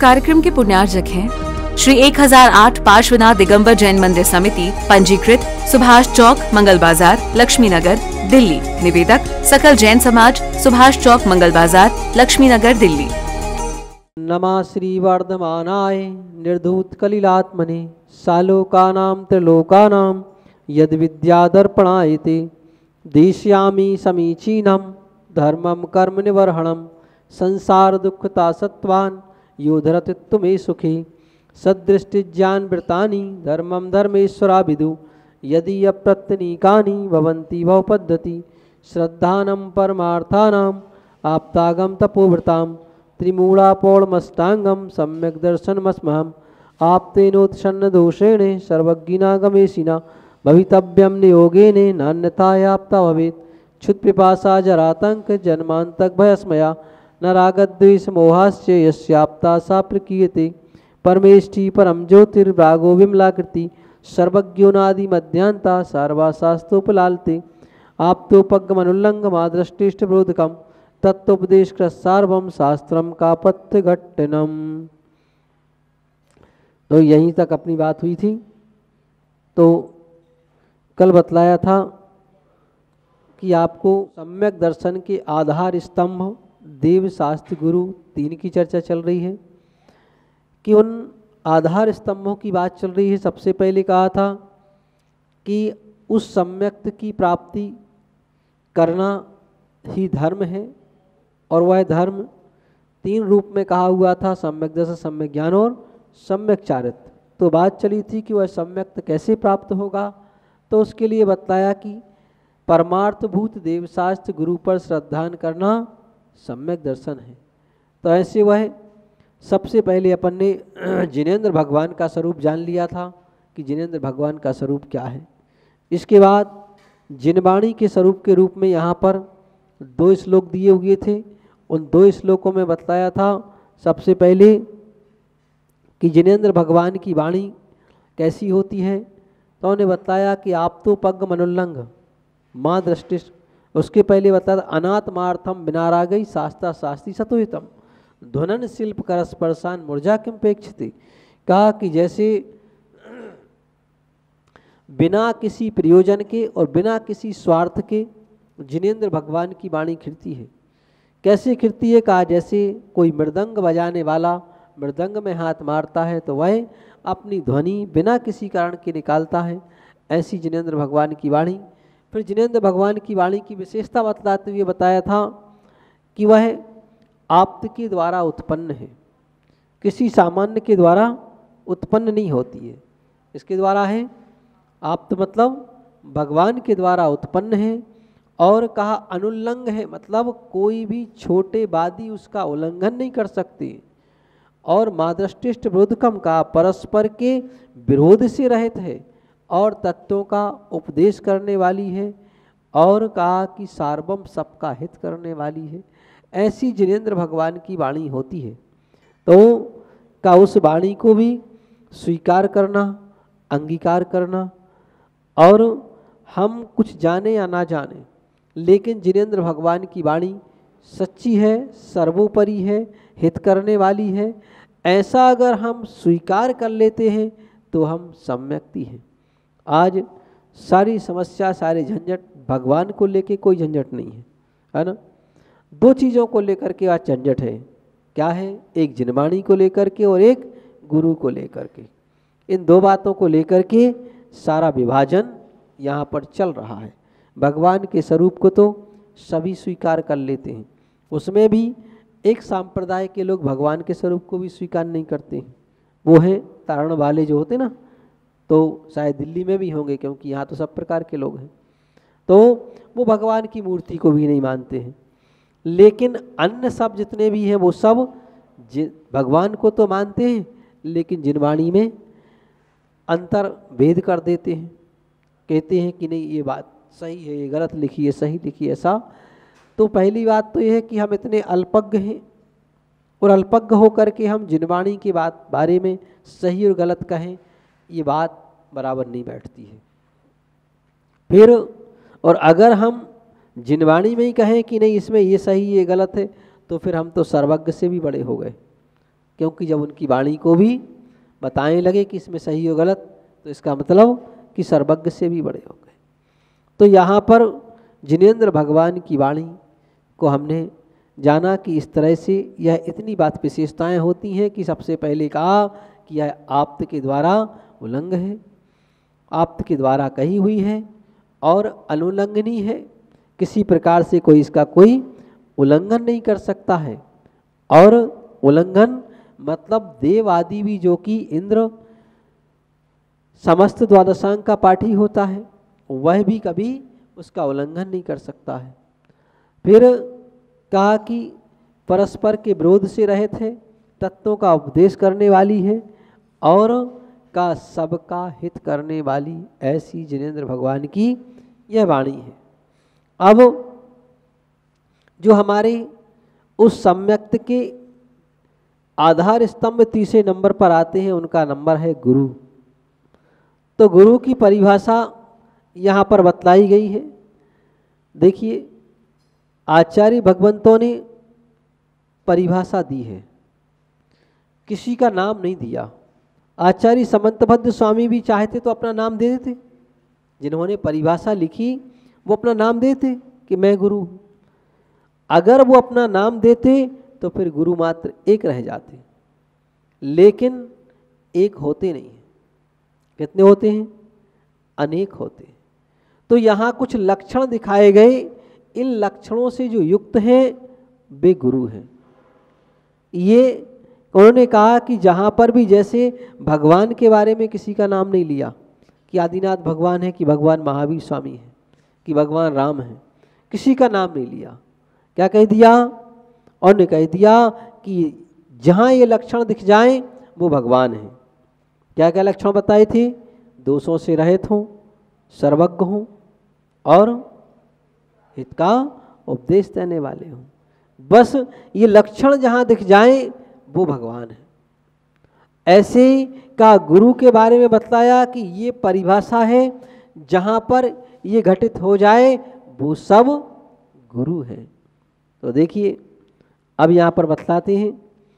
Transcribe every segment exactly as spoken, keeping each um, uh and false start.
कार्यक्रम के पुण्यार्जक हैं श्री एक हजार आठ पार्श्वनाथ दिगंबर जैन मंदिर समिति, पंजीकृत, सुभाष चौक, मंगल बाजार, लक्ष्मी नगर, दिल्ली। निवेदक सकल जैन समाज, सुभाष चौक, मंगल बाजार, लक्ष्मी नगर, दिल्ली। नमः श्री वर्धमानाय निर्धूत कलिलात्मने सालोकानां त्रिलोकानां यद विद्यादर्पणायते देश्यामि समीचीनं धर्मं कर्म निवर्हणं संसार दुःखता सत्वान् योधरतित्व में सुखी सदृष्टिज्ञान वृतानि धर्मं धर्मेश्वराभिदु यदि अप्रत्यनीकानि भवन्ति भवपद्धति श्रद्धानं परमार्थानाम् आप्तागम तपोवृतां त्रिमूलापौर्णमष्टांगं सम्यक् दर्शनमस्महम् आप्तेनोत्सन्न दोषेण सर्वज्ञिना गमेशिना भवितव्यं नियोगेन नान्यथायाप्ता भवेत् क्षुत्पिपासा जरातंक जन्मान्तक भयस्मया न रागद्वेष मोहाश्च यस्याप्ता सा प्रकीयते परमेष्टि परम ज्योतिर्भागो विमलाकृति सर्वज्ञोनादि मध्यांता सर्वाशास्त्रोपलालते आप्तोपगमनुल्लंघमा दृष्टिष्टबोधकम तत्वोपदेश सार्वम शास्त्रम का पथ्यघट्टनम। तो यहीं तक अपनी बात हुई थी। तो कल बतलाया था कि आपको सम्यक दर्शन के आधार स्तंभ देव शास्त्र गुरु तीन की चर्चा चल रही है कि उन आधार स्तंभों की बात चल रही है। सबसे पहले कहा था कि उस सम्यक्त की प्राप्ति करना ही धर्म है और वह धर्म तीन रूप में कहा हुआ था, सम्यक दर्शन, सम्यक ज्ञान और सम्यक चारित्र। तो बात चली थी कि वह सम्यक्त कैसे प्राप्त होगा। तो उसके लिए बतलाया कि परमार्थभूत देवशास्त्र गुरु पर श्रद्धान करना सम्यक दर्शन है। तो ऐसे वह सबसे पहले अपन ने जिनेंद्र भगवान का स्वरूप जान लिया था कि जिनेंद्र भगवान का स्वरूप क्या है। इसके बाद जिनवाणी के स्वरूप के रूप में यहाँ पर दो श्लोक दिए हुए थे। उन दो श्लोकों में बतलाया था सबसे पहले कि जिनेंद्र भगवान की वाणी कैसी होती है। तो उन्हें बताया कि आप तो पग मनुल्लंघ माँ दृष्टि। उसके पहले बताया अनात्मार्थम बिना रागई शास्त्रा शास्त्री सतोहितम ध्वनन शिल्प करस्पर्शान मूर्जा किम पेक्षते। कहा कि जैसे बिना किसी प्रयोजन के और बिना किसी स्वार्थ के जिनेंद्र भगवान की वाणी खिरती है। कैसे खिरती है? कहा जैसे कोई मृदंग बजाने वाला मृदंग में हाथ मारता है तो वह अपनी ध्वनि बिना किसी कारण के निकालता है, ऐसी जिनेंद्र भगवान की वाणी। फिर जिनेंद्र भगवान की वाणी की विशेषता बतलाते हुए बताया था कि वह आप्त के द्वारा उत्पन्न है, किसी सामान्य के द्वारा उत्पन्न नहीं होती है। इसके द्वारा है आप्त मतलब भगवान के द्वारा उत्पन्न है। और कहा अनुल्लंघ है मतलब कोई भी छोटे वादी उसका उल्लंघन नहीं कर सकते। और मादृष्टिष्ट विरोधकम का परस्पर के विरोध से रहित है और तत्वों का उपदेश करने वाली है। और कहा कि सार्वम सबका हित करने वाली है। ऐसी जिनेंद्र भगवान की वाणी होती है। तो का उस वाणी को भी स्वीकार करना, अंगीकार करना। और हम कुछ जाने या ना जाने, लेकिन जिनेंद्र भगवान की वाणी सच्ची है, सर्वोपरि है, हित करने वाली है, ऐसा अगर हम स्वीकार कर लेते हैं तो हम सम्यक्ति हैं। आज सारी समस्या, सारे झंझट भगवान को लेके कोई झंझट नहीं है, है ना। दो चीज़ों को लेकर के आज झंझट है। क्या है? एक जिनवाणी को लेकर के और एक गुरु को लेकर के। इन दो बातों को लेकर के सारा विभाजन यहाँ पर चल रहा है। भगवान के स्वरूप को तो सभी स्वीकार कर लेते हैं, उसमें भी एक संप्रदाय के लोग भगवान के स्वरूप को भी स्वीकार नहीं करते हैं। वो हैं तारण वाले जो होते ना, तो शायद दिल्ली में भी होंगे क्योंकि यहाँ तो सब प्रकार के लोग हैं। तो वो भगवान की मूर्ति को भी नहीं मानते हैं। लेकिन अन्य सब जितने भी हैं वो सब भगवान को तो मानते हैं, लेकिन जिनवाणी में अंतर भेद कर देते हैं। कहते हैं कि नहीं ये बात सही है, ये गलत लिखी है, सही लिखी है, ऐसा। तो पहली बात तो ये है कि हम इतने अल्पज्ञ हैं और अल्पज्ञ होकर के हम जिनवाणी के बात बारे में सही और गलत कहें, ये बात बराबर नहीं बैठती है। फिर और अगर हम जिनवाणी में ही कहें कि नहीं इसमें ये सही ये गलत है, तो फिर हम तो सर्वज्ञ से भी बड़े हो गए क्योंकि जब उनकी वाणी को भी बताने लगे कि इसमें सही हो गलत, तो इसका मतलब कि सर्वज्ञ से भी बड़े हो गए। तो यहाँ पर जिनेंद्र भगवान की वाणी को हमने जाना कि इस तरह से यह इतनी बात विशेषताएं होती हैं कि सबसे पहले कहा कि यह आप्त के द्वारा उल्लंघ है, आप्त के द्वारा कही हुई है और अनुल्लंघनीय है, किसी प्रकार से कोई इसका कोई उल्लंघन नहीं कर सकता है। और उल्लंघन मतलब देव आदि भी, जो कि इंद्र समस्त द्वादशांग का पाठी होता है, वह भी कभी उसका उल्लंघन नहीं कर सकता है। फिर कहा कि परस्पर के विरोध से रहित है, तत्वों का उपदेश करने वाली है और का सबका हित करने वाली, ऐसी जिनेंद्र भगवान की यह वाणी है। अब जो हमारे उस सम्यक्त के आधार स्तंभ तीसरे नंबर पर आते हैं, उनका नंबर है गुरु। तो गुरु की परिभाषा यहाँ पर बतलाई गई है। देखिए, आचार्य भगवंतों ने परिभाषा दी है, किसी का नाम नहीं दिया। आचार्य समंतभद्र स्वामी भी चाहते तो अपना नाम दे देते, जिन्होंने परिभाषा लिखी वो अपना नाम देते कि मैं गुरु हूँ। अगर वो अपना नाम देते तो फिर गुरु मात्र एक रह जाते, लेकिन एक होते नहीं हैं। कितने होते हैं? अनेक होते हैं। तो यहाँ कुछ लक्षण दिखाए गए, इन लक्षणों से जो युक्त हैं वे गुरु हैं। ये उन्होंने कहा कि जहाँ पर भी जैसे भगवान के बारे में किसी का नाम नहीं लिया कि आदिनाथ भगवान है, कि भगवान महावीर स्वामी है, कि भगवान राम है, किसी का नाम नहीं लिया। क्या कह दिया? और ने कह दिया कि जहाँ ये लक्षण दिख जाएं वो भगवान है। क्या क्या लक्षण बताए थे? दोषों से रहित हों, सर्वज्ञ हों और हित का उपदेश देने वाले हों। बस ये लक्षण जहाँ दिख जाएं वो भगवान है। ऐसे का गुरु के बारे में बताया कि ये परिभाषा है, जहाँ पर ये घटित हो जाए वो सब गुरु है। तो देखिए, अब यहाँ पर बतलाते हैं,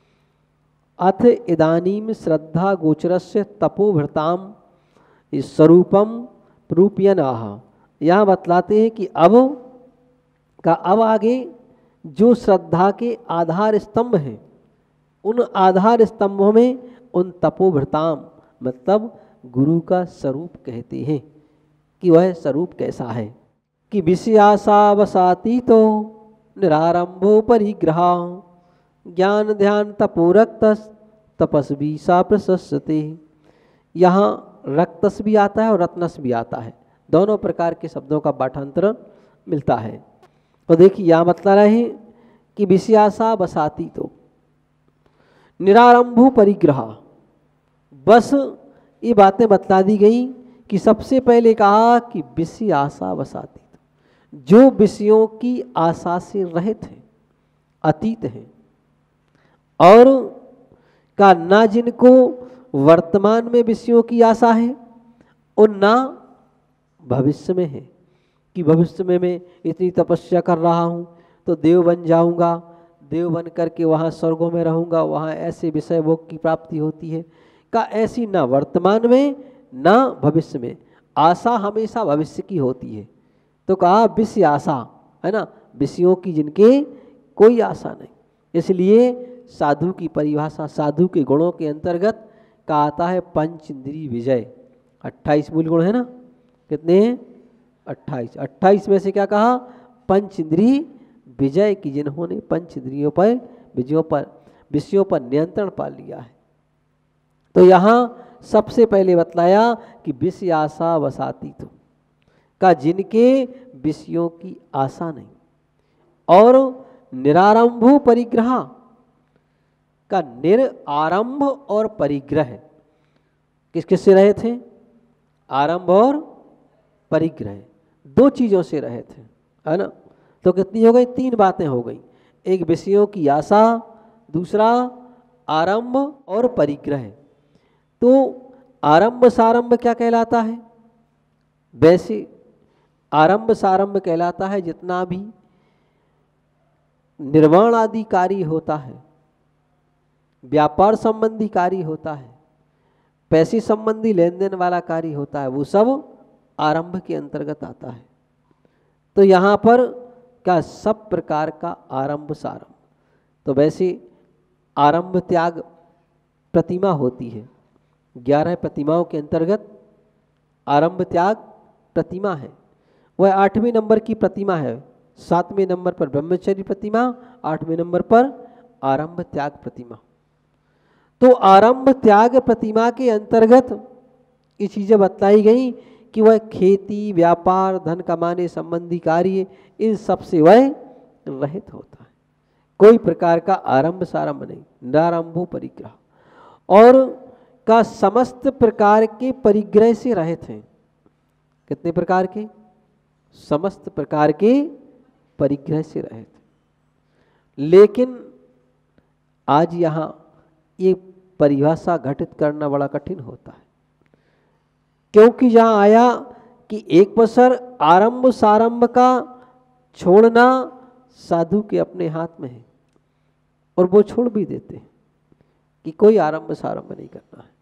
अथ इदानीम श्रद्धा गोचरस्य तपोभृताम स्वरूपम रूपयन आह। यहाँ बतलाते हैं कि अब का अब आगे जो श्रद्धा के आधार स्तंभ हैं, उन आधार स्तंभों में उन तपोभृताम मतलब गुरु का स्वरूप कहते हैं कि वह स्वरूप कैसा है कि विषयासावसाती तो निरारंभो परिग्रह ज्ञान ध्यान तपोरक्त तपस्वी सा प्रशस्ते। यहाँ रक्तस भी आता है और रत्नस भी आता है, दोनों प्रकार के शब्दों का पाठांतर मिलता है। तो देखिए, यहाँ बतला रहे हैं कि विषयासा बसाती तो निरारंभो परिग्रह। बस ये बातें बतला दी गई कि सबसे पहले कहा कि विषय आशा बसाती, जो विषयों की आशा से रहित है, अतीत है, और का ना जिनको वर्तमान में विषयों की आशा है और ना भविष्य में है कि भविष्य में मैं इतनी तपस्या कर रहा हूँ तो देव बन जाऊँगा, देव बन करके वहाँ स्वर्गों में रहूँगा, वहाँ ऐसे विषय भोग की प्राप्ति होती है। का ऐसी ना वर्तमान में ना भविष्य में, आशा हमेशा भविष्य की होती है। तो कहा विषय आशा है ना, विषयों की जिनके कोई आशा नहीं। इसलिए साधु की परिभाषा, साधु के गुणों के अंतर्गत का आता है पंच इंद्रिय विजय। अट्ठाईस मूल गुण है ना, कितने हैं? अट्ठाईस। अट्ठाईस में से क्या कहा? पंच इंद्रिय विजय की, जिन्होंने पंच इंद्रियों पर विजयों पर विषयों पर नियंत्रण पा लिया है। तो यहाँ सबसे पहले बतलाया कि विषय आशा वसाती तो का, जिनके विषयों की आशा नहीं, और निरारंभो परिग्रह का, निरारंभ और परिग्रह किस किस से रहे थे? आरंभ और परिग्रह, दो चीजों से रहे थे, है ना। तो कितनी हो गई? तीन बातें हो गई। एक विषयों की आशा, दूसरा आरंभ और परिग्रह। तो आरंभ सारंभ क्या कहलाता है? वैसे आरंभ सारंभ कहलाता है जितना भी निर्वाण आदि कार्य होता है, व्यापार संबंधी कार्य होता है, पैसे संबंधी लेन देन वाला कार्य होता है, वो सब आरंभ के अंतर्गत आता है। तो यहाँ पर क्या सब प्रकार का आरंभ सारंभ। तो वैसे आरंभ त्याग प्रतिमा होती है, ग्यारह प्रतिमाओं के अंतर्गत आरंभ त्याग प्रतिमा है। वह आठवें नंबर की प्रतिमा है, सातवें नंबर पर ब्रह्मचर्य प्रतिमा, आठवें नंबर पर आरंभ त्याग प्रतिमा। तो आरंभ त्याग प्रतिमा के अंतर्गत ये चीजें बतलाई गई कि वह खेती, व्यापार, धन कमाने संबंधी कार्य, इन सब से वह रहित होता है। कोई प्रकार का आरंभ सारंभ नहीं, निरारंभो परिग्रह, और का समस्त प्रकार के परिग्रह से रहित हैं। कितने प्रकार के? समस्त प्रकार के परिग्रह से रहित। लेकिन आज यहाँ ये परिभाषा घटित करना बड़ा कठिन होता है, क्योंकि यहाँ आया कि एक पसर आरंभ सारंभ का छोड़ना साधु के अपने हाथ में है, और वो छोड़ भी देते हैं कि कोई आरंभ सारंभ नहीं करना है।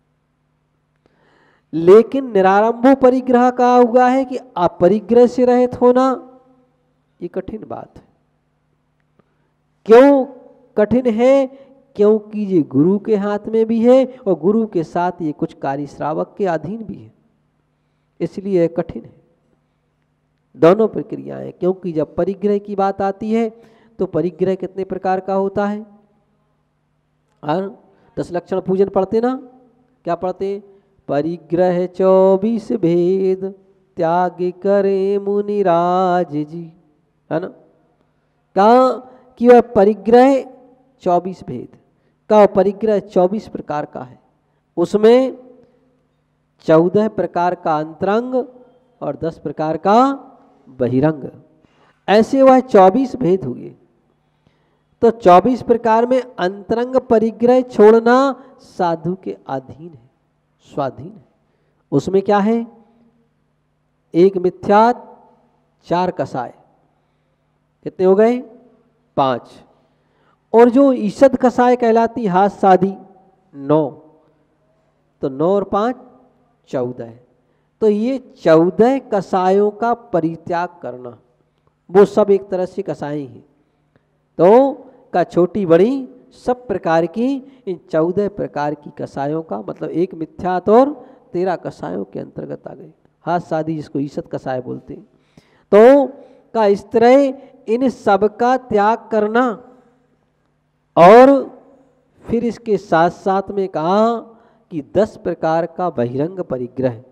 लेकिन निरारंभो परिग्रह का हुआ है कि अपरिग्रह से रहित होना, ये कठिन बात है। क्यों कठिन है? क्योंकि ये गुरु के हाथ में भी है और गुरु के साथ ये कुछ कार्य श्रावक के अधीन भी है, इसलिए कठिन है दोनों प्रक्रियाएं। क्योंकि जब परिग्रह की बात आती है तो परिग्रह कितने प्रकार का होता है? और दस लक्षण पूजन पढ़ते ना, क्या पढ़ते? परिग्रह चौबीस भेद त्याग करे मुनिराज जी, है ना। कहा कि वह परिग्रह चौबीस भेद का, परिग्रह चौबीस प्रकार का है, उसमें चौदह प्रकार का अंतरंग और दस प्रकार का बहिरंग, ऐसे वह चौबीस भेद हुए। तो चौबीस प्रकार में अंतरंग परिग्रह छोड़ना साधु के अधीन है, स्वाधीन है। उसमें क्या है? एक मिथ्यात, चार कसाय, कितने हो गए? पांच। और जो ईषद कसाय कहलाती हाथ साधी, नौ। तो नौ और पांच चौदह। तो ये चौदह कसायों का परित्याग करना, वो सब एक तरह से कसाय ही हैं। तो का छोटी बड़ी सब प्रकार की इन चौदह प्रकार की कसायों का मतलब एक मिथ्यात और तेरह कसायों के अंतर्गत आ गए। हाथ साधी जिसको ईसत कसाय बोलते हैं। तो का इस तरह इन सब का त्याग करना, और फिर इसके साथ साथ में कहा कि दस प्रकार का बहिरंग परिग्रह।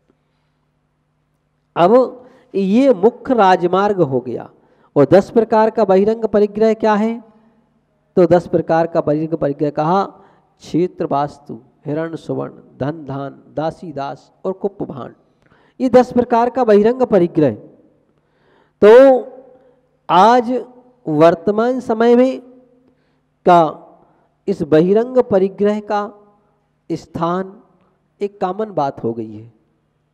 अब ये मुख्य राजमार्ग हो गया। और दस प्रकार का बहिरंग परिग्रह क्या है? तो दस प्रकार का बहिरंग परिग्रह कहा, क्षेत्र वास्तु, हिरण सुवर्ण, धन धान, दासी दास और कुप भांड, ये दस प्रकार का बहिरंग परिग्रह। तो आज वर्तमान समय में का इस बहिरंग परिग्रह का स्थान एक कॉमन बात हो गई है,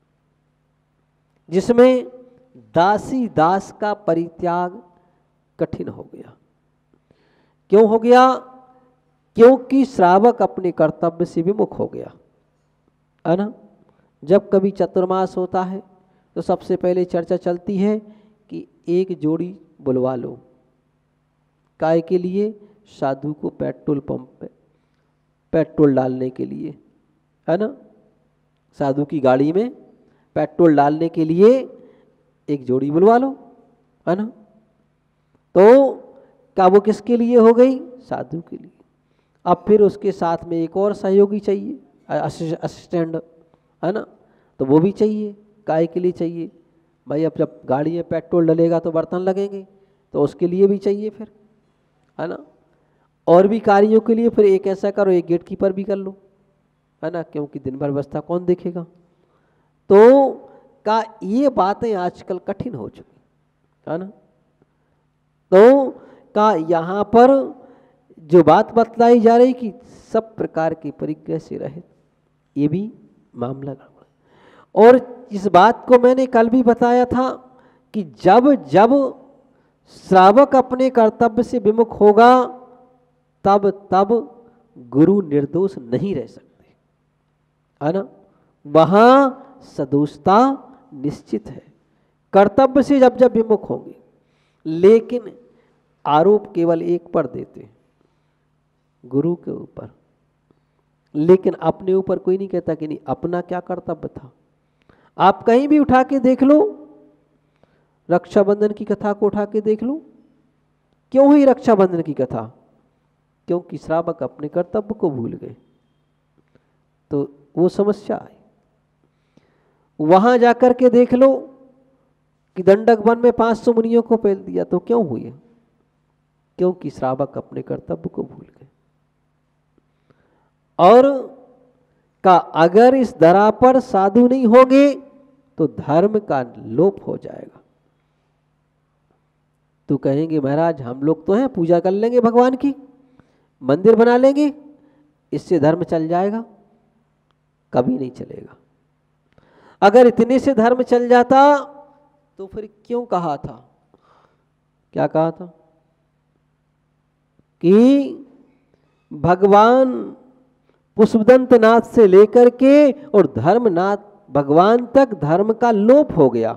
जिसमें दासी दास का परित्याग कठिन हो गया। क्यों हो गया? क्योंकि श्रावक अपने कर्तव्य से विमुख हो गया, है ना। जब कभी चतुर्मास होता है तो सबसे पहले चर्चा चलती है कि एक जोड़ी बुलवा लो, काय के लिए? साधु को पेट्रोल पंप पे पेट्रोल डालने के लिए, है ना। साधु की गाड़ी में पेट्रोल डालने के लिए एक जोड़ी बुलवा लो, है ना। तो क्या वो किसके लिए हो गई? साधु के लिए। अब फिर उसके साथ में एक और सहयोगी चाहिए, असिस्टेंट, है ना। तो वो भी चाहिए, काय के लिए चाहिए? भाई अब जब गाड़ी में पेट्रोल डलेगा तो बर्तन लगेंगे, तो उसके लिए भी चाहिए फिर, है ना। और भी कार्यों के लिए फिर एक ऐसा करो, एक गेट कीपर भी कर लो, है ना, क्योंकि दिन भर व्यवस्था कौन देखेगा। तो का ये बातें आजकल कठिन हो चुकी, है ना। तो का यहाँ पर जो बात बतलाई जा रही कि सब प्रकार के परिग्रह से रहे, ये भी मामला गड़बड़। और इस बात को मैंने कल भी बताया था कि जब जब श्रावक अपने कर्तव्य से विमुख होगा, तब तब गुरु निर्दोष नहीं रह सकते, है ना। वहां सदोषता निश्चित है, कर्तव्य से जब जब विमुख होंगे। लेकिन आरोप केवल एक पर देते हैं, गुरु के ऊपर, लेकिन अपने ऊपर कोई नहीं कहता कि नहीं अपना क्या कर्तव्य था। आप कहीं भी उठा के देख लो, रक्षाबंधन की कथा को उठा के देख लो, क्यों हुई रक्षाबंधन की कथा? क्योंकि श्रावक अपने कर्तव्य को भूल गए, तो वो समस्या आई। वहां जाकर के देख लो कि दंडक वन में पांच सौ मुनियों को पेल दिया, तो क्यों हुई? क्योंकि श्रावक अपने कर्तव्य को भूल गए। और का अगर इस धरा पर साधु नहीं होंगे तो धर्म का लोप हो जाएगा। तो कहेंगे महाराज हम लोग तो हैं, पूजा कर लेंगे भगवान की, मंदिर बना लेंगे, इससे धर्म चल जाएगा। कभी नहीं चलेगा। अगर इतने से धर्म चल जाता तो फिर क्यों कहा था, क्या कहा था कि भगवान पुष्पदंत नाथ से लेकर के और धर्मनाथ भगवान तक धर्म का लोप हो गया।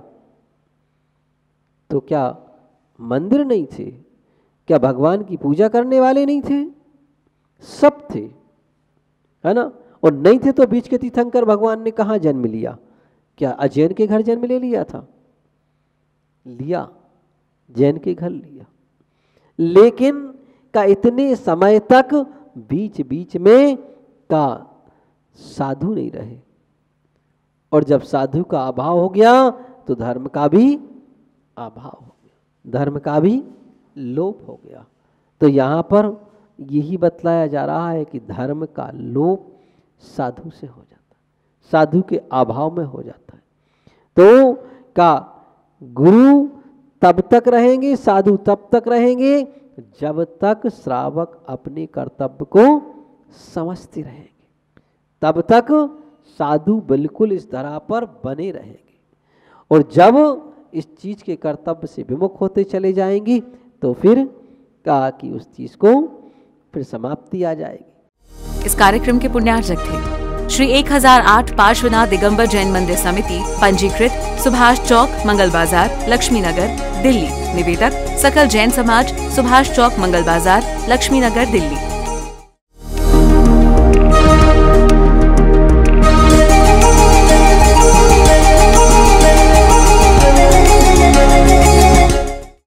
तो क्या मंदिर नहीं थे? क्या भगवान की पूजा करने वाले नहीं थे? सब थे, है ना। और नहीं थे तो बीच के तीर्थंकर भगवान ने कहाँ जन्म लिया? क्या अजैन के घर जन्म ले लिया था? लिया, जैन के घर लिया। लेकिन का इतने समय तक बीच बीच में का साधु नहीं रहे, और जब साधु का अभाव हो गया तो धर्म का भी अभाव हो गया, धर्म का भी लोप हो गया। तो यहाँ पर यही बतलाया जा रहा है कि धर्म का लोप साधु से हो जाता है, साधु के अभाव में हो जाता है। तो का गुरु तब तक रहेंगे, साधु तब तक रहेंगे जब तक श्रावक अपने कर्तव्य को समझते रहेंगे, तब तक साधु बिल्कुल इस धरा पर बने रहेंगे। और जब इस चीज के कर्तव्य से विमुख होते चले जाएंगी तो फिर कहा कि उस चीज को फिर समाप्ति आ जाएगी। इस कार्यक्रम के पुण्यार्जक थे श्री एक हजार आठ पार्श्वनाथ दिगंबर जैन मंदिर समिति, पंजीकृत, सुभाष चौक, मंगल बाजार, लक्ष्मी नगर, दिल्ली। निवेदक सकल जैन समाज, सुभाष चौक, मंगल बाजार, लक्ष्मी नगर, दिल्ली।